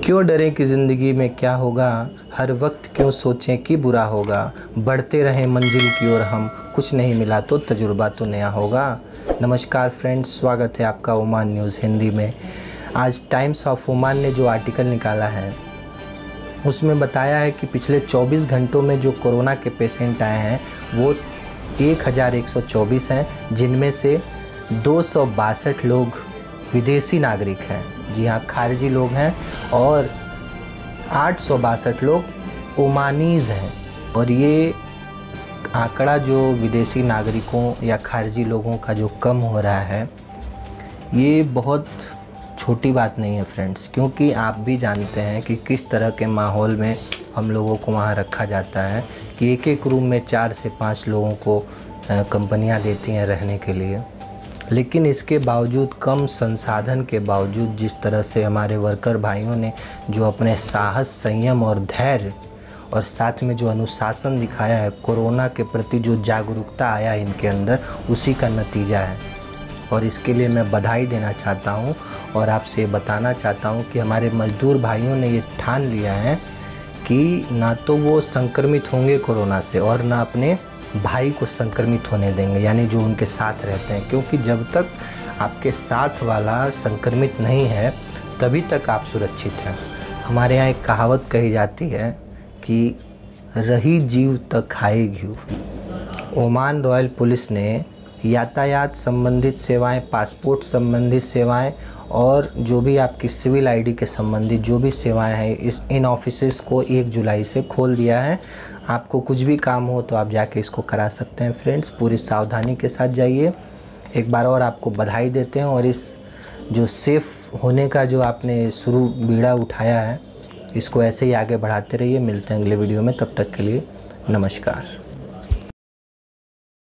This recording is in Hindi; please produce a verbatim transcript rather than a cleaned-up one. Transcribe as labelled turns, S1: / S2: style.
S1: क्यों डरें कि ज़िंदगी में क्या होगा, हर वक्त क्यों सोचें कि बुरा होगा। बढ़ते रहें मंजिल की ओर हम, कुछ नहीं मिला तो तजुर्बा तो नया होगा। नमस्कार फ्रेंड्स, स्वागत है आपका ओमान न्यूज़ हिंदी में। आज टाइम्स ऑफ ओमान ने जो आर्टिकल निकाला है उसमें बताया है कि पिछले चौबीस घंटों में जो कोरोना के पेशेंट आए हैं वो एक हज़ार एक सौ चौबीस हैं, जिनमें से दो सौ बासठ लोग विदेशी नागरिक हैं। जी हाँ, खारिजी लोग हैं और आठ सौ बासठ लोग ओमानीज़ हैं। और ये आंकड़ा जो विदेशी नागरिकों या खारिजी लोगों का जो कम हो रहा है, ये बहुत छोटी बात नहीं है फ्रेंड्स, क्योंकि आप भी जानते हैं कि किस तरह के माहौल में हम लोगों को वहाँ रखा जाता है कि एक एक रूम में चार से पाँच लोगों को कंपनियाँ देती हैं रहने के लिए। लेकिन इसके बावजूद, कम संसाधन के बावजूद, जिस तरह से हमारे वर्कर भाइयों ने जो अपने साहस, संयम और धैर्य और साथ में जो अनुशासन दिखाया है, कोरोना के प्रति जो जागरूकता आया इनके अंदर, उसी का नतीजा है। और इसके लिए मैं बधाई देना चाहता हूं और आपसे बताना चाहता हूं कि हमारे मजदूर भाइयों ने ये ठान लिया है कि ना तो वो संक्रमित होंगे कोरोना से और ना अपने भाई को संक्रमित होने देंगे, यानी जो उनके साथ रहते हैं। क्योंकि जब तक आपके साथ वाला संक्रमित नहीं है तभी तक आप सुरक्षित हैं। हमारे यहाँ एक कहावत कही जाती है कि रही जीव तक खाए घी। ओमान रॉयल पुलिस ने यातायात संबंधित सेवाएं, पासपोर्ट संबंधित सेवाएं और जो भी आपकी सिविल आईडी के संबंधित जो भी सेवाएं हैं, इस इन ऑफिसेस को एक जुलाई से खोल दिया है। आपको कुछ भी काम हो तो आप जाके इसको करा सकते हैं फ्रेंड्स। पूरी सावधानी के साथ जाइए। एक बार और आपको बधाई देते हैं और इस जो सेफ़ होने का जो आपने शुरू बीड़ा उठाया है, इसको ऐसे ही आगे बढ़ाते रहिए। मिलते हैं अगले वीडियो में, तब तक के लिए नमस्कार।